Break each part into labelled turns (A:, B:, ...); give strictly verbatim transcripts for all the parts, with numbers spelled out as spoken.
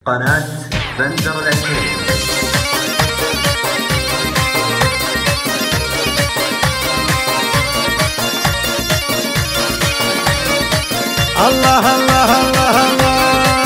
A: قناة بندر العتيبي.
B: الله الله الله الله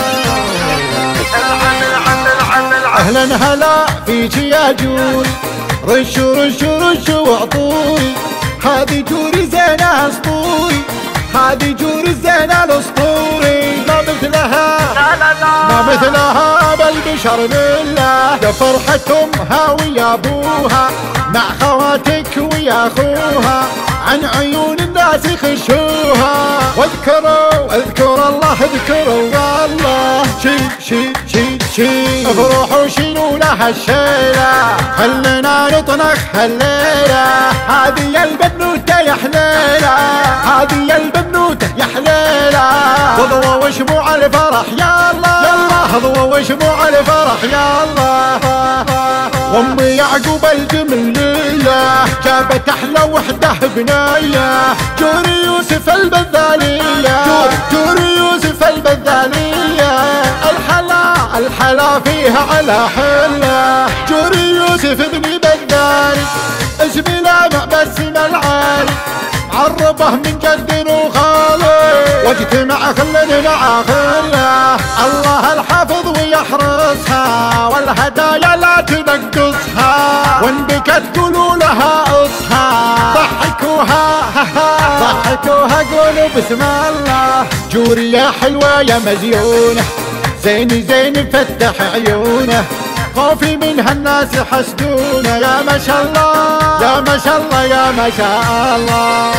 B: اهلا هلا فيك يا جوري، رش رش رش وعطوري، هذه جوري زينة اسطوري، هذه جوري زينة الاسطوري، ما مثلها لا لا لا ما مثلها بالبشر بالله، ده فرحة امها ويا ابوها مع خواتك ويا اخوها، عن عيون الناس يخشوها، واذكروا اذكروا الله اذكروا الله، شي شي شي شي افرحوا شيلوا لها الشيلة، خلينا نطنخ هالليلة، هذه يا البنوتة يا حليلة، هذه يا البنوتة يا حليلة، خذوا واشبوا على الفرح يا الله، يلا خذوا واشبوا على الفرح يا الله، وام يعقوب الجميلة جابت احلى وحده بنايه، جوري يوسف البذاليه، جوري, جوري يوسف البذاليه، الحلا الحلا فيها على حله، جوري يوسف ابن بذالي، اسمي لامع باسم العالي، عربه من جد وخالي، واجتمع خلنا مع خله، الله الحافظ ويحرسها، والهدايا لا تنقصها، وان بكت قولوا لها اصحى، ضحكوها ضحكوها قولوا بسم الله، جوري يا حلوة يا مزيونة، زين زين فتح عيونه، خوفي منها الناس يحسدونه، يا ما شاء الله يا ما شاء الله يا ما شاء الله.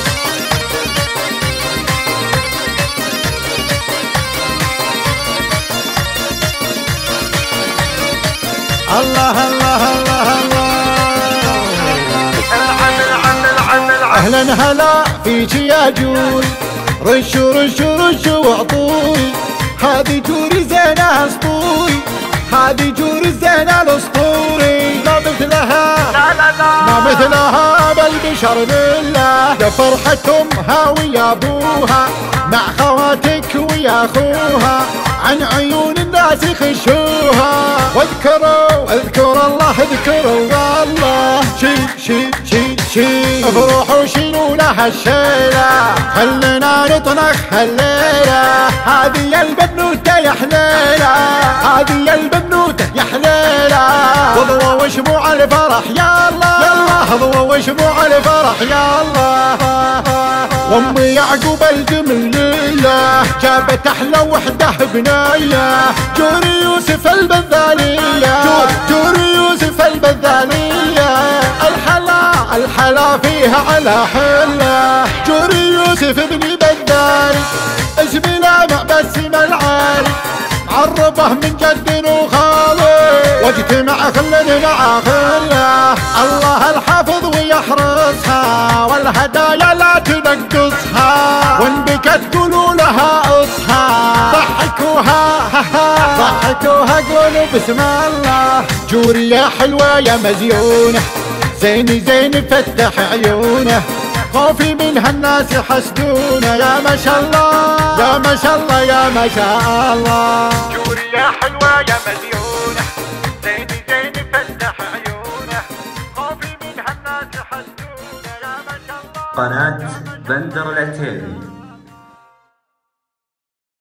B: الله الله الله الله اهلا هلا فيك يا جوري، رش رش رش وعطوري، هذه جوري زينة اسطوري، هذه جوري زينة الاسطوري، ما مثلها لا لا لا ما مثلها بالبشر بالله، ده فرحة امها ويا ابوها مع خواتك ويا اخوها، عن عيون الناس يخشوها، واذكروا اذكروا الله اذكروا الله، شي شي شي شي افرحوا شيلوا لها الشيلة، خلينا نطنخ هالليلة، هذه يا البنوتة يا حليلة، هذه يا البنوتة يا حليلة، خذوا واشبوا على الفرح يا الله، يلا خذوا واشبوا على الفرح يا الله، وام يعقوب الجميلة جابت احلى وحده بنايه، جوري يوسف البذاليه، جوري, جوري يوسف البذاليه، الحلا الحلا فيها على حله، جوري يوسف ابن بذالي، اسمي لامع باسم العالي، عربه من جد وخالي، واجتمع خلنا مع خله، الله الحافظ ويحرسها، والهدايا لا تنقصها، وان بكت قولوا لها اصحى، ضحكوها ضحكوها قولوا بسم الله، جوري يا حلوة يا مزيونة، زين زين فتح عيونه، خوفي منها الناس يحسدونه، يا ما شاء الله يا ما شاء الله يا ما شاء الله، جوري يا حلوة يا مزيونة، زين زين فتح عيونه، خوفي منها الناس يحسدونه، يا ما شاء الله.
A: قناة بندر العتيبي.